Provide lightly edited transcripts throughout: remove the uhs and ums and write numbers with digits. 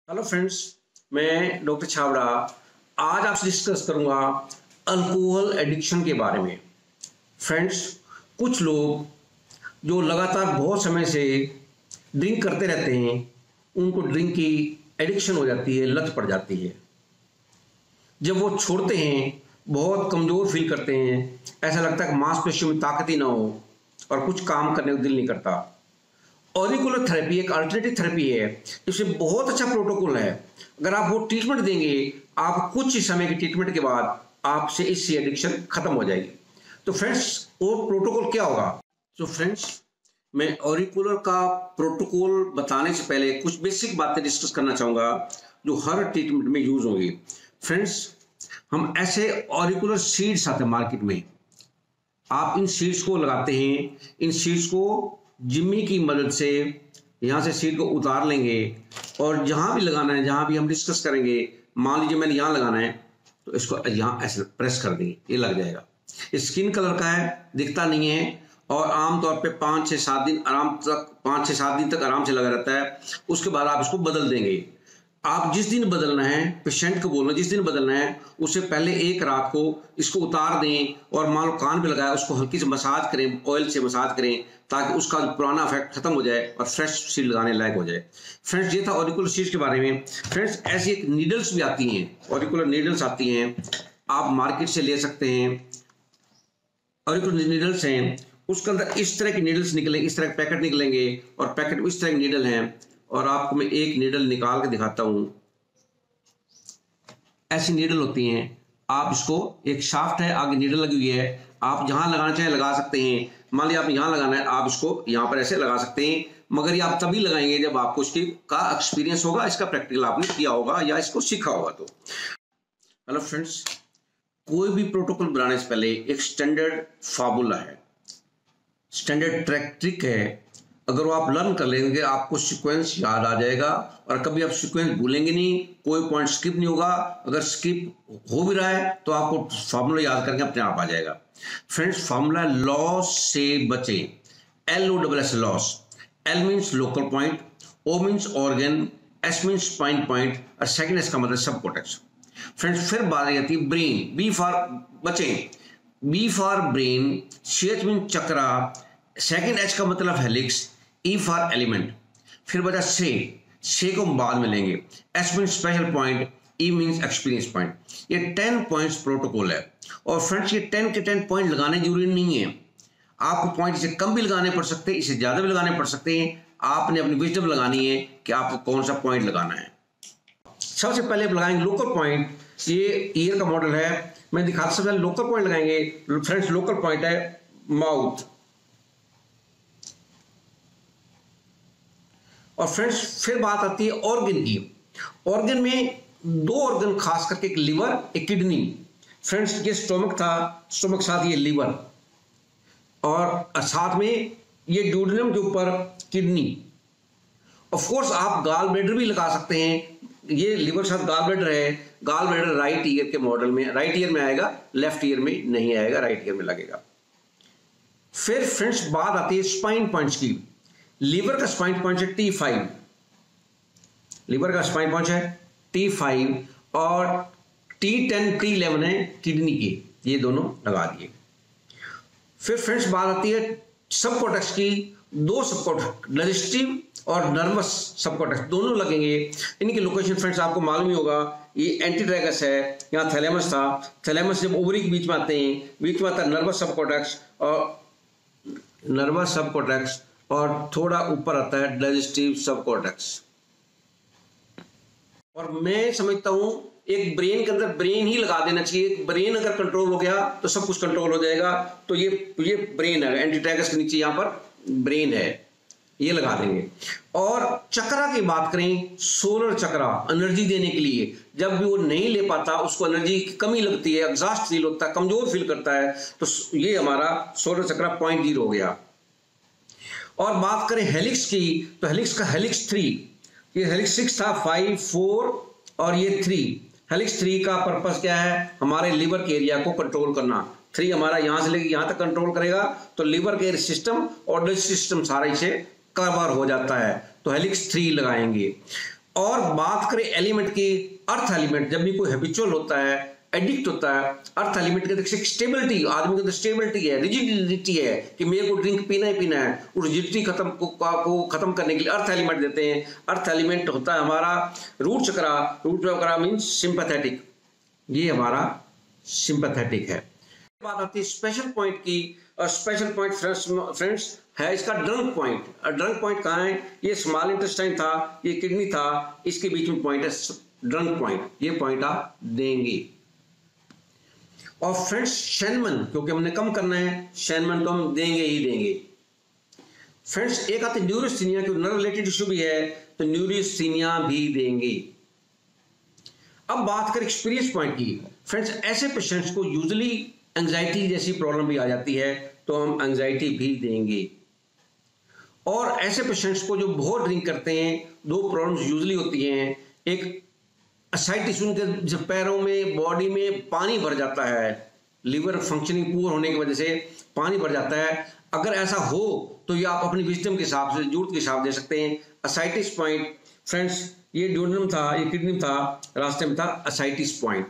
Hello friends, मैं doctor Chhabra आज आपसे डिस्कस करूंगा अल्कोहल एडिक्शन के बारे में। फ्रेंड्स, कुछ लोग जो लगातार बहुत समय से ड्रिंक करते रहते हैं, उनको ड्रिंक की एडिक्शन हो जाती है, लत पड़ जाती है। जब वो छोड़ते हैं बहुत कमज़ोर फील करते हैं, ऐसा लगता है कि मांसपेशियों में ताकत ही ना हो और कुछ काम करने को दिल नहीं करता। ऑरिकुलर थेरेपी एक अल्टरनेटिव थेरेपी है, इसमें बहुत अच्छा प्रोटोकॉल है। अगर आप वो ट्रीटमेंट देंगे, आप कुछ ही समय के ट्रीटमेंट के बाद आपसे इससे एडिक्शन खत्म हो जाएगी। तो फ्रेंड्स, वो प्रोटोकॉल क्या होगा? तो फ्रेंड्स, मैं ऑरिकुलर का प्रोटोकॉल बताने से पहले कुछ बेसिक बातें डिस्कस करना चाहूँगा जो हर ट्रीटमेंट में यूज होंगी। फ्रेंड्स, हम ऐसे ऑरिकुलर सीड्स आते हैं मार्केट में, आप इन सीड्स को लगाते हैं। इन सीड्स को जिम्मी की मदद से यहाँ से सीड को उतार लेंगे और जहाँ भी लगाना है, जहाँ भी हम डिस्कस करेंगे, मान लीजिए मैंने यहाँ लगाना है तो इसको यहाँ ऐसे प्रेस कर देंगे, ये लग जाएगा। स्किन कलर का है, दिखता नहीं है और आमतौर पे 5 से 7 दिन तक आराम से लगा रहता है। उसके बाद आप इसको बदल देंगे। आप जिस दिन बदलना है, पेशेंट को बोलना जिस दिन बदलना है, उससे पहले एक रात को इसको उतार दें और मान लो कान पे लगाया, उसको हल्की से मसाज करें, ऑयल से मसाज करें, ताकि उसका पुराना इफेक्ट खत्म हो जाए और फ्रेश सीड लगाने लायक हो जाए। फ्रेंड्स, ये था ऑरिकुलर सीड्स के बारे में। फ्रेंड्स, ऐसी एक नीडल्स भी आती हैं, ऑरिकुलर नीडल्स आती हैं, आप मार्केट से ले सकते हैं। ऑरिकुलर नीडल्स हैं, उसके अंदर इस तरह की नीडल्स निकलेंगे, इस तरह के पैकेट निकलेंगे और पैकेट में इस तरह की नीडल हैं। और आपको मैं एक नीडल निकाल के दिखाता हूं। ऐसी नीडल होती हैं, आप इसको, एक शाफ्ट है, आगे नीडल लगी हुई है, आप जहां लगाना चाहे लगा सकते हैं। मान लिया आप यहां लगाना है, आप इसको यहां पर ऐसे लगा सकते हैं, मगर ये आप तभी लगाएंगे जब आपको इसकी का एक्सपीरियंस होगा, इसका प्रैक्टिकल आपने किया होगा या इसको सीखा होगा। तो हेलो फ्रेंड्स, कोई भी प्रोटोकॉल बनाने से पहले एक स्टैंडर्ड फार्मूला है, स्टैंडर्ड ट्रिक है। अगर वो आप लर्न कर लेंगे, आपको सीक्वेंस याद आ जाएगा और कभी आप सीक्वेंस भूलेंगे नहीं, कोई पॉइंट स्किप नहीं होगा। अगर स्किप हो भी रहा है तो आपको फार्मूला याद करके अपने आप आ जाएगा। फ्रेंड्स, फार्मूला लॉस से बचें, LOSS loss. L means local point, O means organ, S means spine point और सेकंड S का मतलब सबकॉर्टेक्स। फ्रेंड्स, फिर बात आ जाती है ब्रेन, B फॉर बचें, B for brain, CH means chakra, second H का मतलब हेलिक्स, E फॉर एलिमेंट। फिर बचा से को हम बाद में लेंगे। S means special point, E means experience point. ये 10 पॉइंट्स प्रोटोकॉल है। और फ्रेंड्स, ये 10 के 10 पॉइंट लगाने जरूरी नहीं है, आपको पॉइंट इसे कम भी लगाने पड़ सकते हैं, इसे ज्यादा भी लगाने पड़ सकते हैं। आपने अपनी विजडम लगानी है कि आपको कौन सा पॉइंट लगाना है। सबसे पहले आप लगाएंगे लोकल पॉइंट। ये ईयर का मॉडल है, मैं दिखाता, सबसे पहले लोकल पॉइंट लगाएंगे। फ्रेंड्स, लोकल पॉइंट है माउथ। और फ्रेंड्स, फिर बात आती है ऑर्गन की। ऑर्गन में 2 ऑर्गन खास करके, एक लिवर, एक किडनी। फ्रेंड्स, ये स्टोमक था, स्टोमक साथ ये लिवर और साथ में ये ड्यूडेनम के ऊपर किडनी। ऑफ कोर्स आप गाल ब्लैडर भी लगा सकते हैं, ये लिवर साथ गाल ब्लैडर है। गाल ब्लैडर राइट ईयर के मॉडल में, राइट ईयर में आएगा, लेफ्ट ईयर में नहीं आएगा, राइट ईयर में लगेगा। फिर फ्रेंड्स, बात आती है स्पाइन पॉइंट्स की। लीवर का स्पाइन पॉइंट है T5, लीवर का स्पाइन पॉइंट है T5 और T10 T11 है किडनी की, ये दोनों लगा दिए। फिर फ्रेंड्स, बात आती है सबकॉर्टेक्स की। 2 सबकॉर्टेक्स, डाइजेस्टिव और नर्वस सबकॉर्टेक्स, दोनों लगेंगे। इनकी लोकेशन फ्रेंड्स आपको मालूम ही होगा, ये एंटीट्रैगस है, यहाँ थैलेमस था, थैलेमस जब ओवरी के बीच में आते हैं, बीच में आता है नर्वस सबकॉर्टेक्स और थोड़ा ऊपर आता है डाइजेस्टिव सबकॉर्टेक्स। और मैं समझता हूं एक ब्रेन के अंदर ब्रेन ही लगा देना चाहिए। ब्रेन अगर कंट्रोल हो गया तो सब कुछ कंट्रोल हो जाएगा। तो ये ब्रेन है, एंटीट्रैगस के नीचे यहां पर ब्रेन है, ये लगा देंगे। और चक्रा की बात करें, सोलर चक्रा एनर्जी देने के लिए, जब भी वो नहीं ले पाता, उसको एनर्जी की कमी लगती है, एग्जॉस्ट फील होता है, कमजोर फील करता है, तो ये हमारा सोलर चक्रा पॉइंट 0 हो गया। और बात करें हेलिक्स की, तो हेलिक्स का हेलिक्स 3, ये हेलिक्स 6 था, 5, 4 और ये 3। हेलिक्स 3 का पर्पस क्या है? हमारे लिवर के एरिया को कंट्रोल करना। 3 हमारा यहां से लेकर यहां तक कंट्रोल करेगा, तो लिवर के सिस्टम और डाइजेस्टिव सिस्टम सारा इसे कवर हो जाता है। तो हेलिक्स 3 लगाएंगे। और बात करें एलिमेंट की, अर्थ एलिमेंट जब भी कोई हैबिचुअल होता है, एडिक्ट होता है, अर्थ एलिमेंट के अंदर स्टेबिलिटी, आदमी के अंदर स्टेबिलिटी है, रिजिडिटी है कि मेरे को ड्रिंक पीना ही पीना है, उस रिजिडिटी को खत्म करने के लिए अर्थ एलिमेंट देते हैं। अर्थ एलिमेंट होता है हमारा रूट चक्रा मीन्स सिंपैथेटिक, ये हमारा सिंपैथेटिक है। बात आती है स्पेशल पॉइंट की, और स्पेशल पॉइंट फ्रेंड्स है इसका ड्रंक पॉइंट। ड्रंक पॉइंट कहाँ है? ये स्मॉल इंटेस्टाइन था, ये किडनी था, इसके बीच में पॉइंट है ड्रंक पॉइंट, ये पॉइंट आप देंगे। और फ्रेंड्स शेनमन, क्योंकि हमने कम करना है, शेनमन तो हम देंगे ही देंगे। फ्रेंड्स एक आते न्यूरोस्थीनिया, क्योंकि नर्व रिलेटेड इशू भी है तो न्यूरोस्थीनिया भी देंगे। अब बात करें एक्सपीरियंस पॉइंट की। फ्रेंड्स ऐसे पेशेंट्स को यूजुअली एंजाइटी जैसी प्रॉब्लम भी आ जाती है तो हम एंजाइटी भी देंगे। और ऐसे पेशेंट्स को जो बहुत ड्रिंक करते हैं, दो प्रॉब्लम्स यूजुअली होती हैं। एक असाइटिस, उनके जब पैरों में, बॉडी में पानी भर जाता है, लिवर फंक्शनिंग पुअर होने की वजह से पानी भर जाता है। अगर ऐसा हो तो ये आप अपनी विजडम के हिसाब से, जरूरत के हिसाब दे सकते हैं। असाइटिस पॉइंट फ्रेंड्स, ये ड्यूडेनम था, ये किडनी था, रास्ते में था असाइटिस पॉइंट।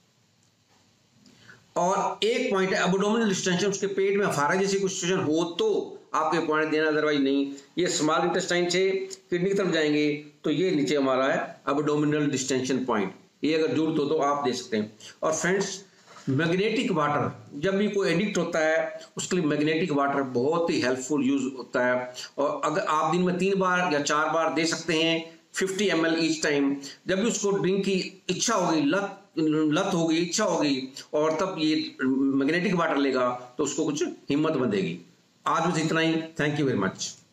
और एक पॉइंट है एब्डोमिनल डिस्टेंशन, उसके पेट में अफारा जैसी कुछ सिचुएशन हो तो आपके पॉइंट देना, अदरवाइज नहीं। ये स्मॉल इंटेस्टाइन से किडनी की तरफ जाएंगे तो ये नीचे हमारा है एब्डोमिनल डिस्टेंशन पॉइंट, ये अगर जरूरत हो तो आप दे सकते हैं। और फ्रेंड्स मैग्नेटिक वाटर, जब भी कोई एडिक्ट होता है उसके लिए मैग्नेटिक वाटर बहुत ही हेल्पफुल यूज होता है। और अगर आप दिन में 3 बार या 4 बार दे सकते हैं 50 ml ईच टाइम। जब भी उसको ड्रिंक की इच्छा होगी, लत होगी, इच्छा होगी, और तब ये मैग्नेटिक वाटर लेगा तो उसको कुछ हिम्मत बंधेगी। आज बस इतना ही। Thank you very much.